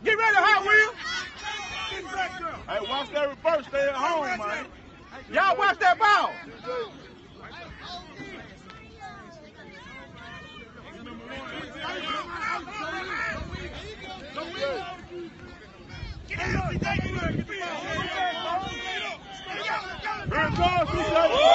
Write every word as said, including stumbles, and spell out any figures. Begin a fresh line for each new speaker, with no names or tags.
Get ready, Hot Wheels.
Hey, watch that reverse. Stay at home, man.
Y'all watch that ball.
Here it comes,